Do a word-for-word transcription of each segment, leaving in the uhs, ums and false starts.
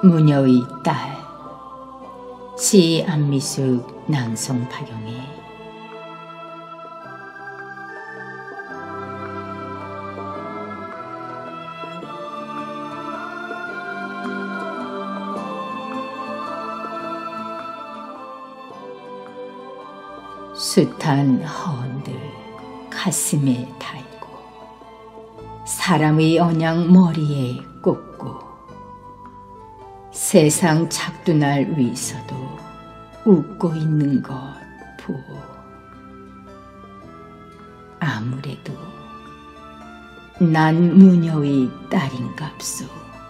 무녀의 딸. 시 안미숙, 낭송 박영애. 숱한 허언들 가슴에 달고 사람의 언양 머리에 꽂고 세상 작두날 위서도 웃고 있는 것 보오. 아무래도 난 무녀의 딸인갑소.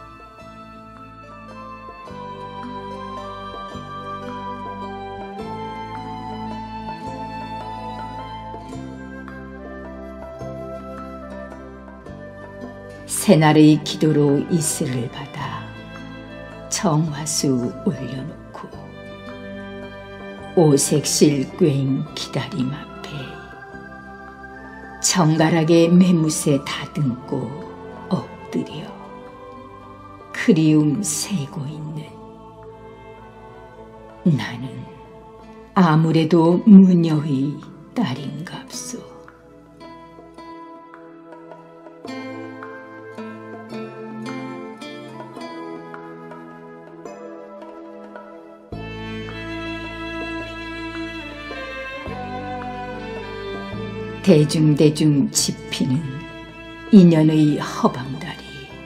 새날의 기도로 이슬을 받아 정화수 올려놓고 오색실 꽹 기다림 앞에 정갈하게 매무새 다듬고 엎드려 그리움 세고 있는 나는 아무래도 무녀의 딸인갑소. 대중대중 짚히는 인연의 허방다리,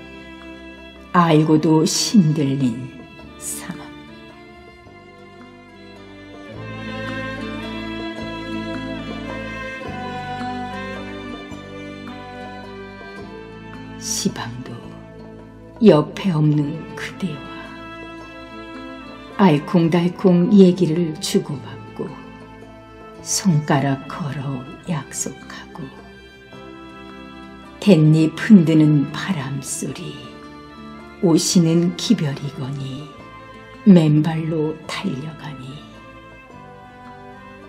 알고도 신들린 삶. 시방도 옆에 없는 그대와 알콩달콩 얘기를 주고받고 손가락 걸어 약속하고 댄잎 흔드는 바람소리, 오시는 기별이거니 맨발로 달려가니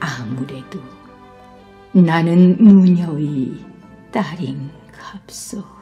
아무래도 나는 무녀의 딸인갑소.